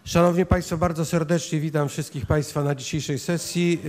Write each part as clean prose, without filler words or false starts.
Szanowni Państwo, bardzo serdecznie witam wszystkich Państwa na dzisiejszej sesji.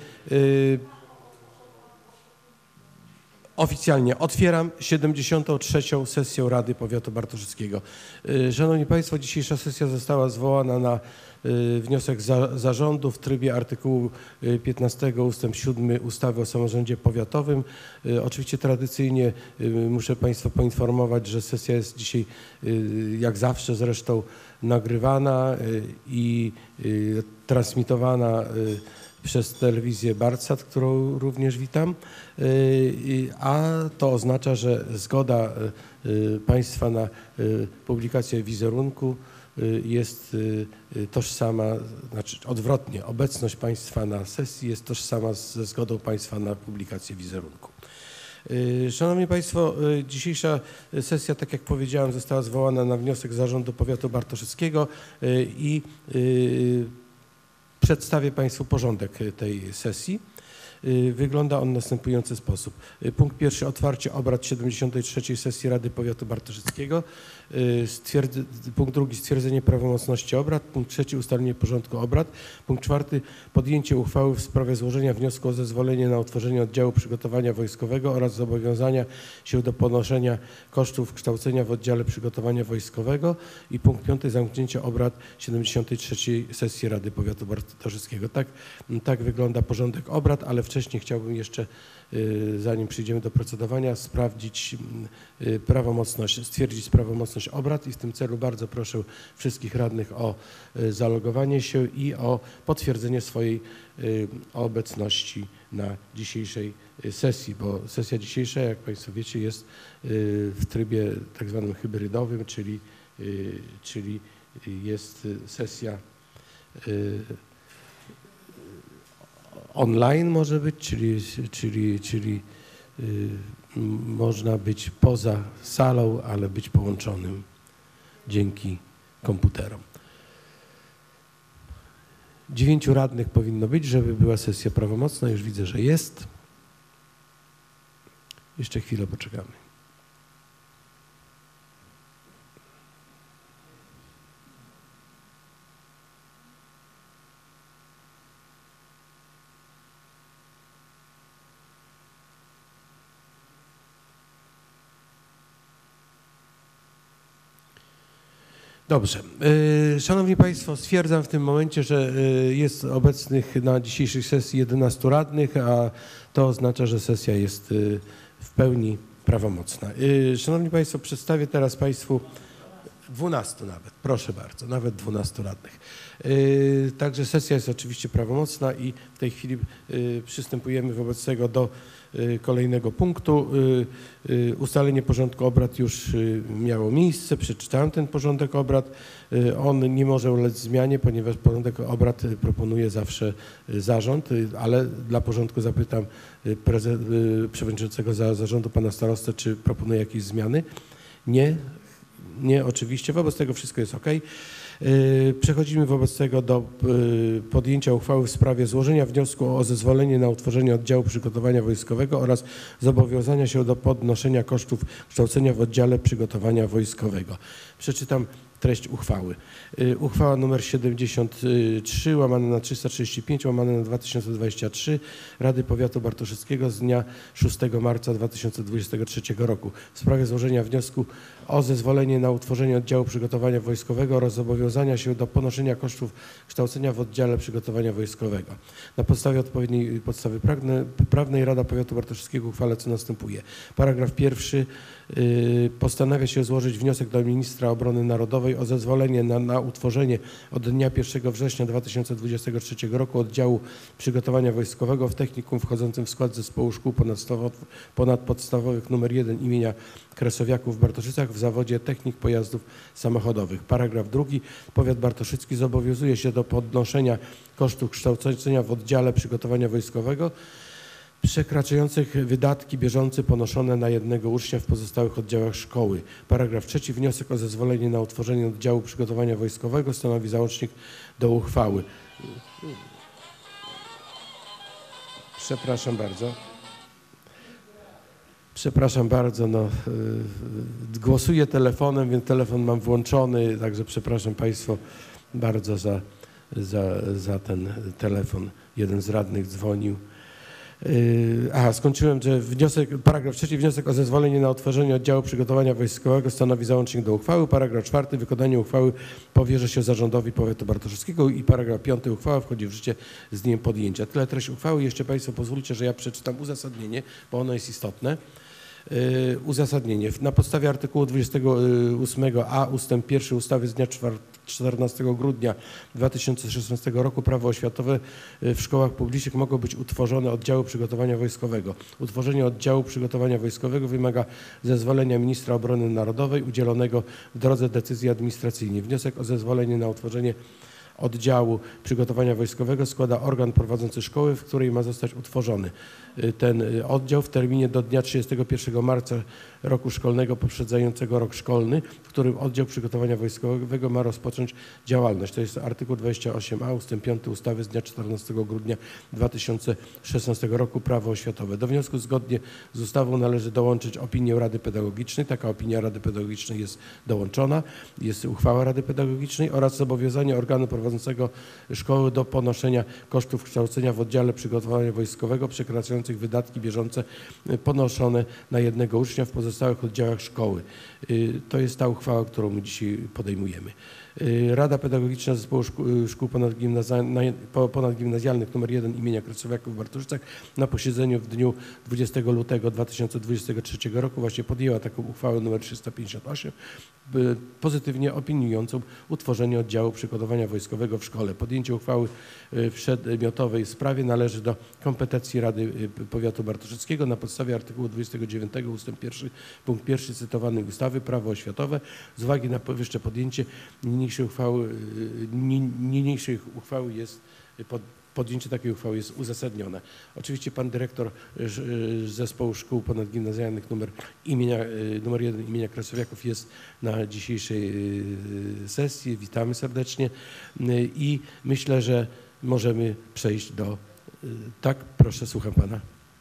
Oficjalnie otwieram 73. sesję Rady Powiatu Bartoszyckiego. Szanowni Państwo, dzisiejsza sesja została zwołana na wniosek zarządu w trybie artykułu 15 ustęp 7 ustawy o samorządzie powiatowym. Oczywiście tradycyjnie muszę Państwa poinformować, że sesja jest dzisiaj jak zawsze zresztą nagrywana i transmitowana przez telewizję Bartsat, którą również witam, a to oznacza, że zgoda Państwa na publikację wizerunku jest tożsama, znaczy odwrotnie, obecność Państwa na sesji jest tożsama ze zgodą Państwa na publikację wizerunku. Szanowni Państwo, dzisiejsza sesja, tak jak powiedziałem, została zwołana na wniosek Zarządu Powiatu Bartoszyckiego i przedstawię Państwu porządek tej sesji. Wygląda on w następujący sposób. Punkt pierwszy, otwarcie obrad 73. sesji Rady Powiatu Bartoszyckiego. Punkt drugi, stwierdzenie prawomocności obrad. Punkt trzeci, ustalenie porządku obrad. Punkt czwarty, podjęcie uchwały w sprawie złożenia wniosku o zezwolenie na utworzenie oddziału przygotowania wojskowego oraz zobowiązania się do ponoszenia kosztów kształcenia w oddziale przygotowania wojskowego. I punkt piąty, zamknięcie obrad 73. sesji Rady Powiatu Bartoszyckiego. Tak wygląda porządek obrad, ale wcześniej chciałbym jeszcze, zanim przejdziemy do procedowania, stwierdzić prawomocność obrad i w tym celu bardzo proszę wszystkich radnych o zalogowanie się i o potwierdzenie swojej obecności na dzisiejszej sesji, bo sesja dzisiejsza, jak Państwo wiecie, jest w trybie tak zwanym hybrydowym, czyli jest sesja online może być, czyli można być poza salą, ale być połączonym dzięki komputerom. 9 radnych powinno być, żeby była sesja prawomocna. Już widzę, że jest. Jeszcze chwilę poczekamy. Dobrze. Szanowni Państwo, stwierdzam w tym momencie, że jest obecnych na dzisiejszej sesji 11 radnych, a to oznacza, że sesja jest w pełni prawomocna. Szanowni Państwo, przedstawię teraz Państwu 12 nawet, proszę bardzo, nawet 12 radnych. Także sesja jest oczywiście prawomocna i w tej chwili przystępujemy wobec tego do kolejnego punktu. Ustalenie porządku obrad już miało miejsce, przeczytałem ten porządek obrad. On nie może ulec zmianie, ponieważ porządek obrad proponuje zawsze zarząd, ale dla porządku zapytam przewodniczącego zarządu, pana starostę, czy proponuje jakieś zmiany. Nie, oczywiście, wobec tego wszystko jest ok. Przechodzimy wobec tego do podjęcia uchwały w sprawie złożenia wniosku o zezwolenie na utworzenie oddziału przygotowania wojskowego oraz zobowiązania się do podnoszenia kosztów kształcenia w oddziale przygotowania wojskowego. Przeczytam treść uchwały. Uchwała nr 73 łamane na 335 łamane na 2023 Rady Powiatu Bartoszyckiego z dnia 6 marca 2023 roku w sprawie złożenia wniosku o zezwolenie na utworzenie oddziału przygotowania wojskowego oraz zobowiązania się do ponoszenia kosztów kształcenia w oddziale przygotowania wojskowego. Na podstawie odpowiedniej podstawy prawnej Rada Powiatu Bartoszyckiego uchwala, co następuje. Paragraf pierwszy. Postanawia się złożyć wniosek do Ministra Obrony Narodowej o zezwolenie na utworzenie od dnia 1 września 2023 roku oddziału przygotowania wojskowego w technikum wchodzącym w skład zespołu szkół ponadpodstawowych nr 1 imienia Kresowiaków w Bartoszycach w zawodzie technik pojazdów samochodowych. Paragraf drugi. Powiat bartoszycki zobowiązuje się do podnoszenia kosztów kształcenia w oddziale przygotowania wojskowego przekraczających wydatki bieżące ponoszone na jednego ucznia w pozostałych oddziałach szkoły. Paragraf trzeci. Wniosek o zezwolenie na utworzenie oddziału przygotowania wojskowego stanowi załącznik do uchwały. Przepraszam bardzo. Przepraszam bardzo, głosuję telefonem, więc telefon mam włączony, także przepraszam Państwo, bardzo za ten telefon. Jeden z radnych dzwonił. Skończyłem, że paragraf 3. Wniosek o zezwolenie na utworzenie oddziału przygotowania wojskowego stanowi załącznik do uchwały. Paragraf 4. Wykonanie uchwały powierza się zarządowi powiatu bartoszewskiego i paragraf 5. Uchwała wchodzi w życie z dniem podjęcia. Tyle treść uchwały. Jeszcze Państwo pozwólcie, że ja przeczytam uzasadnienie, bo ono jest istotne. Uzasadnienie. Na podstawie artykułu 28a ustęp 1 ustawy z dnia 14 grudnia 2016 roku Prawo oświatowe w szkołach publicznych mogą być utworzone oddziały przygotowania wojskowego. Utworzenie oddziału przygotowania wojskowego wymaga zezwolenia ministra obrony narodowej udzielonego w drodze decyzji administracyjnej. Wniosek o zezwolenie na utworzenie oddziału przygotowania wojskowego składa organ prowadzący szkoły, w której ma zostać utworzony ten oddział w terminie do dnia 31 marca roku szkolnego poprzedzającego rok szkolny, w którym oddział przygotowania wojskowego ma rozpocząć działalność. To jest artykuł 28a ustęp 5 ustawy z dnia 14 grudnia 2016 roku Prawo oświatowe. Do wniosku zgodnie z ustawą należy dołączyć opinię Rady Pedagogicznej. Taka opinia Rady Pedagogicznej jest dołączona. Jest uchwała Rady Pedagogicznej oraz zobowiązanie organu prowadzącego szkoły do ponoszenia kosztów kształcenia w oddziale przygotowania wojskowego przekraczających wydatki bieżące ponoszone na jednego ucznia w pozostałych oddziałach szkoły. To jest ta uchwała, którą my dzisiaj podejmujemy. Rada Pedagogiczna Zespołu Szkół Ponadgimnazjalnych nr 1 imienia Krasowiaków w Bartoszycach na posiedzeniu w dniu 20 lutego 2023 roku właśnie podjęła taką uchwałę nr 358, pozytywnie opiniującą utworzenie oddziału przygotowania wojskowego w szkole. Podjęcie uchwały w przedmiotowej sprawie należy do kompetencji Rady Powiatu Bartoszyckiego na podstawie artykułu 29 ust. 1 punkt 1 cytowanej ustawy Prawo oświatowe. Z uwagi na powyższe podjęcie podjęcie takiej uchwały jest uzasadnione. Oczywiście pan dyrektor Zespołu Szkół Ponadgimnazjalnych nr 1 imienia Krasowiaków jest na dzisiejszej sesji. Witamy serdecznie i myślę, że możemy przejść do... Tak, proszę, słucham pana.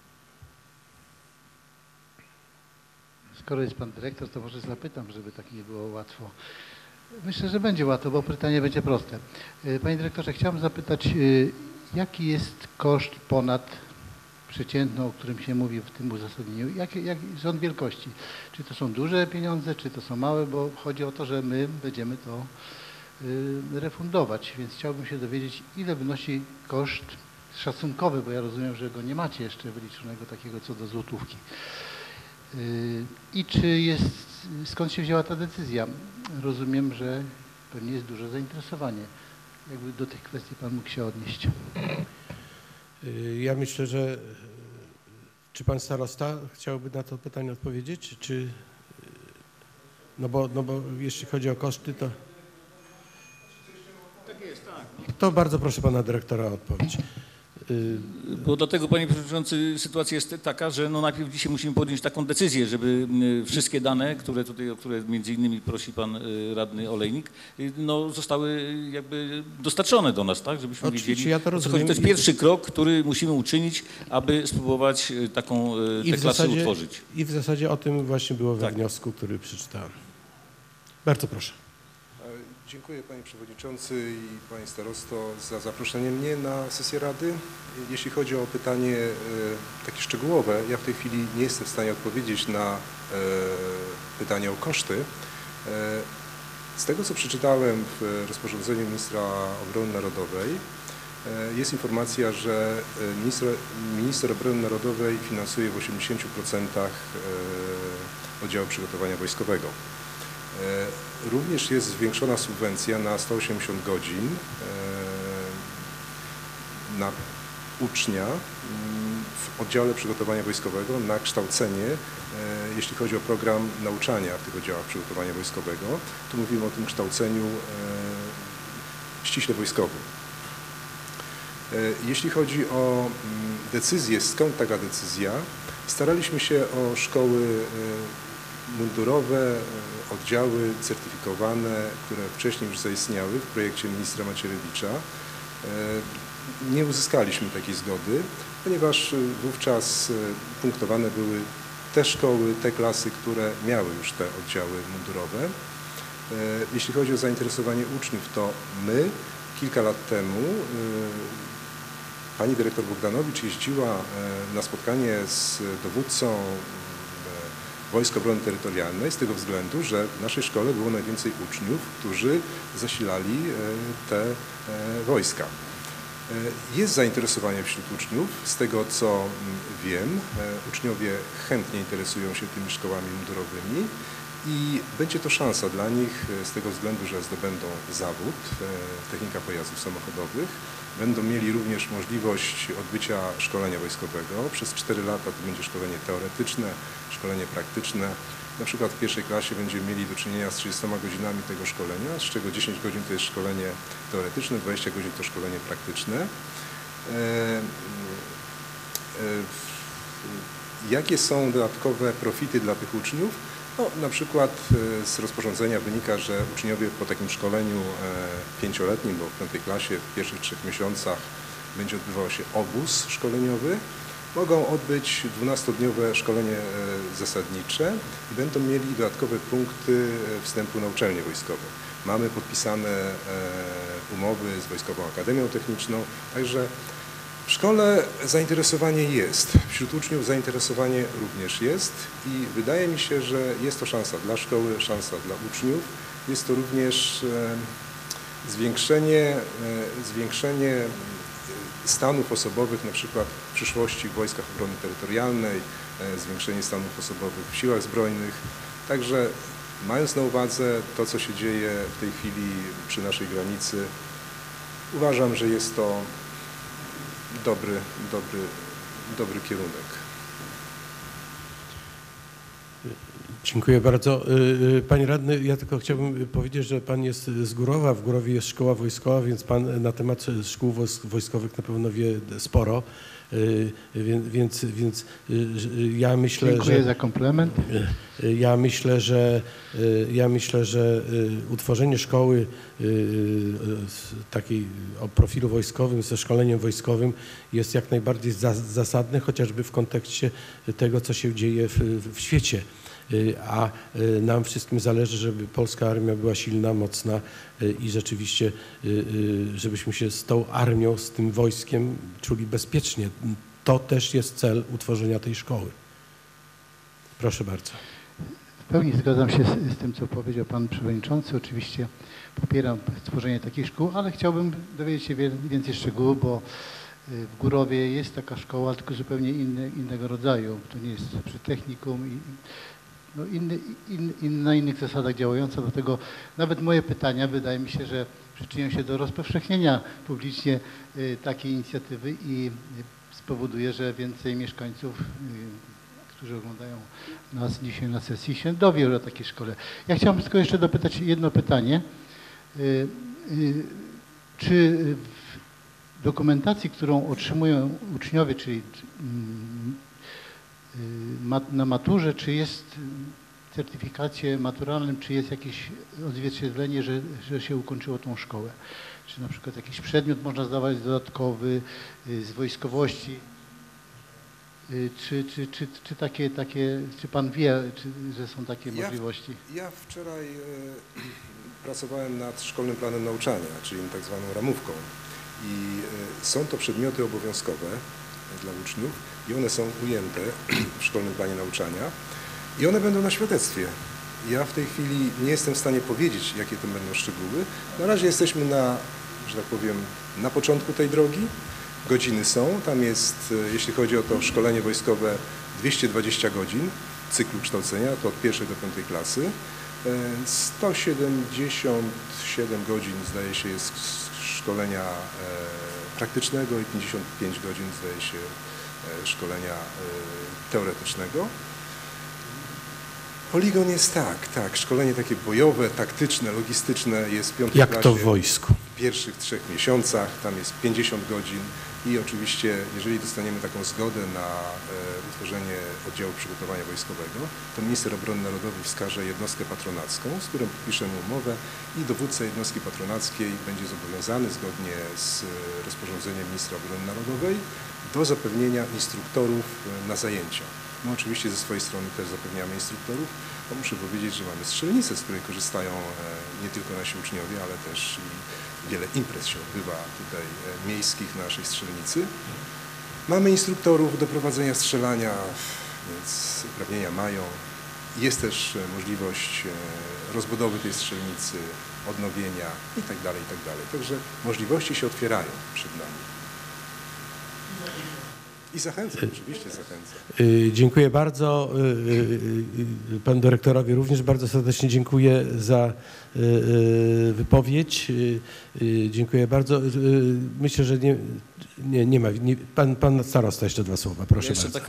Skoro jest pan dyrektor, to może zapytam, żeby tak nie było łatwo. Myślę, że będzie łatwo, bo pytanie będzie proste. Panie dyrektorze, chciałbym zapytać, jaki jest koszt ponad przeciętny, o którym się mówi w tym uzasadnieniu? Jaki rząd wielkości? Czy to są duże pieniądze, czy to są małe? Bo chodzi o to, że my będziemy to refundować, więc chciałbym się dowiedzieć, ile wynosi koszt szacunkowy, bo ja rozumiem, że go nie macie jeszcze wyliczonego takiego co do złotówki. I skąd się wzięła ta decyzja? Rozumiem, że pewnie jest duże zainteresowanie. Jakby do tych kwestii pan mógł się odnieść. Ja myślę, że czy pan starosta chciałby na to pytanie odpowiedzieć? Czy, no bo jeśli chodzi o koszty, to... Tak jest, tak. To bardzo proszę pana dyrektora o odpowiedź. Bo dlatego, panie przewodniczący, sytuacja jest taka, że no najpierw dzisiaj musimy podjąć taką decyzję, żeby wszystkie dane, o które między innymi prosi pan radny Olejnik, no zostały jakby dostarczone do nas, tak, żebyśmy wiedzieli, ja to rozumiem. To jest pierwszy krok, który musimy uczynić, aby spróbować te klasy utworzyć. I w zasadzie o tym właśnie było we Tak. wniosku, który przeczytałem. Bardzo proszę. Dziękuję panie przewodniczący i panie starosto za zaproszenie mnie na sesję rady. Jeśli chodzi o pytanie takie szczegółowe, ja w tej chwili nie jestem w stanie odpowiedzieć na pytanie o koszty. Z tego co przeczytałem w rozporządzeniu ministra obrony narodowej jest informacja, że minister obrony narodowej finansuje w 80% oddziału przygotowania wojskowego. Również jest zwiększona subwencja na 180 godzin na ucznia w oddziale przygotowania wojskowego na kształcenie, jeśli chodzi o program nauczania w tych oddziałach przygotowania wojskowego. Tu mówimy o tym kształceniu ściśle wojskowym. Jeśli chodzi o decyzję, skąd taka decyzja, staraliśmy się o szkoły mundurowe, oddziały certyfikowane, które wcześniej już zaistniały w projekcie ministra Macierewicza. Nie uzyskaliśmy takiej zgody, ponieważ wówczas punktowane były te szkoły, te klasy, które miały już te oddziały mundurowe. Jeśli chodzi o zainteresowanie uczniów, to my kilka lat temu pani dyrektor Bogdanowicz jeździła na spotkanie z dowódcą Wojsk Obrony Terytorialnej z tego względu, że w naszej szkole było najwięcej uczniów, którzy zasilali te wojska. Jest zainteresowanie wśród uczniów, z tego co wiem, uczniowie chętnie interesują się tymi szkołami mundurowymi i będzie to szansa dla nich z tego względu, że zdobędą zawód, technika pojazdów samochodowych, będą mieli również możliwość odbycia szkolenia wojskowego. Przez 4 lata to będzie szkolenie teoretyczne, szkolenie praktyczne. Na przykład w pierwszej klasie będziemy mieli do czynienia z 30 godzinami tego szkolenia, z czego 10 godzin to jest szkolenie teoretyczne, 20 godzin to szkolenie praktyczne. Jakie są dodatkowe profity dla tych uczniów? No, na przykład z rozporządzenia wynika, że uczniowie po takim szkoleniu 5-letnim, bo w 5. klasie w pierwszych 3 miesiącach będzie odbywał się obóz szkoleniowy, mogą odbyć 12-dniowe szkolenie zasadnicze i będą mieli dodatkowe punkty wstępu na uczelnie wojskowe. Mamy podpisane umowy z Wojskową Akademią Techniczną, także w szkole zainteresowanie jest, wśród uczniów zainteresowanie również jest i wydaje mi się, że jest to szansa dla szkoły, szansa dla uczniów. Jest to również zwiększenie stanów osobowych, na przykład w przyszłości w Wojskach Obrony Terytorialnej, zwiększenie stanów osobowych w Siłach Zbrojnych. Także mając na uwadze to, co się dzieje w tej chwili przy naszej granicy, uważam, że jest to dobry kierunek. Dziękuję bardzo. Panie radny, ja tylko chciałbym powiedzieć, że pan jest z Górowa, w Górowie jest szkoła wojskowa, więc pan na temat szkół wojskowych na pewno wie sporo. Więc ja myślę, Dziękuję za komplement. Ja myślę, że utworzenie szkoły takiej o profilu wojskowym, ze szkoleniem wojskowym jest jak najbardziej zasadne, chociażby w kontekście tego, co się dzieje w świecie. A nam wszystkim zależy, żeby polska armia była silna, mocna i rzeczywiście, żebyśmy się z tą armią, z tym wojskiem czuli bezpiecznie. To też jest cel utworzenia tej szkoły. Proszę bardzo. W pełni zgadzam się z tym, co powiedział Pan Przewodniczący. Oczywiście popieram stworzenie takich szkół, ale chciałbym dowiedzieć się więcej szczegółów, bo w Górowie jest taka szkoła, tylko zupełnie innego rodzaju. To nie jest przy technikum i no na innych zasadach działająca, dlatego nawet moje pytania wydaje mi się, że przyczynią się do rozpowszechnienia publicznie takiej inicjatywy i spowoduje, że więcej mieszkańców, którzy oglądają nas dzisiaj na sesji, się dowie o takiej szkole. Ja chciałbym tylko jeszcze dopytać jedno pytanie. Czy w dokumentacji, którą otrzymują uczniowie, czyli na maturze, czy jest w certyfikacie maturalnym, czy jest jakieś odzwierciedlenie, że się ukończyło tą szkołę? Czy na przykład jakiś przedmiot można zdawać dodatkowy z wojskowości? Czy czy Pan wie, że są takie możliwości? Ja wczoraj pracowałem nad szkolnym planem nauczania, czyli tak zwaną ramówką i są to przedmioty obowiązkowe dla uczniów i one są ujęte w szkolnym planie nauczania i one będą na świadectwie. Ja w tej chwili nie jestem w stanie powiedzieć, jakie to będą szczegóły. Na razie jesteśmy że tak powiem, na początku tej drogi. Godziny są, tam jest, jeśli chodzi o to szkolenie wojskowe, 220 godzin cyklu kształcenia, to od 1. do 5. klasy. 177 godzin, zdaje się, jest szkolenia praktycznego i 55 godzin, zdaje się, szkolenia teoretycznego. Poligon jest tak, szkolenie takie bojowe, taktyczne, logistyczne jest w 5. klasie. Jak to w wojsku? W pierwszych 3 miesiącach, tam jest 50 godzin i oczywiście, jeżeli dostaniemy taką zgodę na utworzenie oddziału przygotowania wojskowego, to minister obrony narodowej wskaże jednostkę patronacką, z którą podpiszemy umowę i dowódca jednostki patronackiej będzie zobowiązany zgodnie z rozporządzeniem ministra obrony narodowej do zapewnienia instruktorów na zajęcia. My oczywiście ze swojej strony też zapewniamy instruktorów, bo muszę powiedzieć, że mamy strzelnicę, z której korzystają nie tylko nasi uczniowie, ale też i wiele imprez się odbywa tutaj miejskich w naszej strzelnicy. Mamy instruktorów do prowadzenia strzelania, więc uprawnienia mają. Jest też możliwość rozbudowy tej strzelnicy, odnowienia itd. Także możliwości się otwierają przed nami. I zachęcam, oczywiście zachęcam. Dziękuję bardzo. Panu dyrektorowi również bardzo serdecznie dziękuję za wypowiedź. Dziękuję bardzo. Myślę, że nie ma. Pan starosta jeszcze 2 słowa, proszę jeszcze bardzo. Tak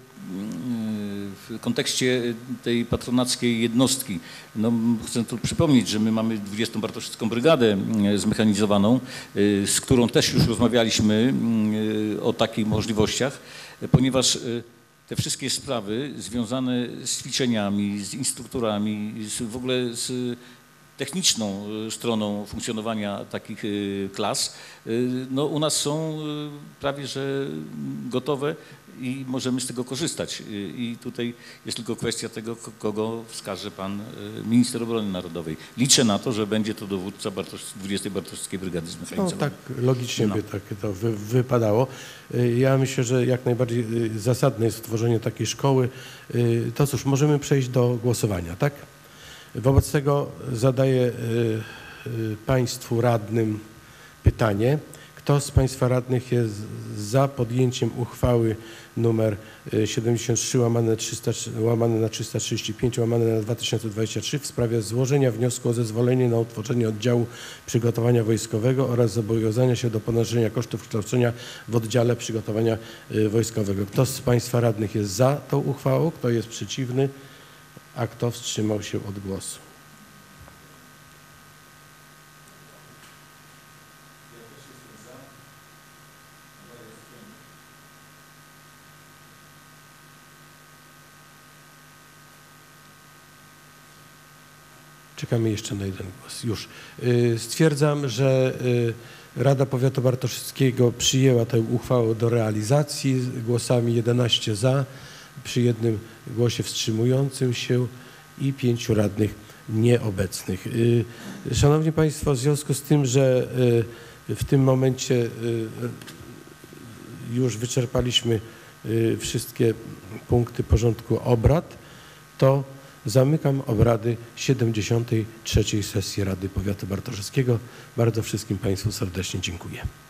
w kontekście tej patronackiej jednostki, no, chcę tu przypomnieć, że my mamy 20. Bartoszycką Brygadę zmechanizowaną, z którą też już rozmawialiśmy o takich możliwościach, ponieważ te wszystkie sprawy związane z ćwiczeniami, z instruktorami, w ogóle z techniczną stroną funkcjonowania takich klas, no, u nas są prawie że gotowe i możemy z tego korzystać. I tutaj jest tylko kwestia tego, kogo wskaże pan minister obrony narodowej. Liczę na to, że będzie to dowódca 20. Bartoszyckiej Brygady Zmechanizowanej. No, tak logicznie by tak to wypadało. Ja myślę, że jak najbardziej zasadne jest stworzenie takiej szkoły. To cóż, możemy przejść do głosowania, tak? Wobec tego zadaję państwu radnym pytanie. Kto z państwa radnych jest za podjęciem uchwały nr 73 łamane na 335 łamane na 2023 w sprawie złożenia wniosku o zezwolenie na utworzenie oddziału przygotowania wojskowego oraz zobowiązania się do ponoszenia kosztów kształcenia w oddziale przygotowania wojskowego? Kto z państwa radnych jest za tą uchwałą? Kto jest przeciwny? A kto wstrzymał się od głosu? Czekamy jeszcze na jeden głos. Już. Stwierdzam, że Rada Powiatu Bartoszyckiego przyjęła tę uchwałę do realizacji głosami 11 za, przy jednym głosie wstrzymującym się i 5 radnych nieobecnych. Szanowni Państwo, w związku z tym, że w tym momencie już wyczerpaliśmy wszystkie punkty porządku obrad, to zamykam obrady 73. sesji Rady Powiatu Bartoszyckiego. Bardzo wszystkim Państwu serdecznie dziękuję.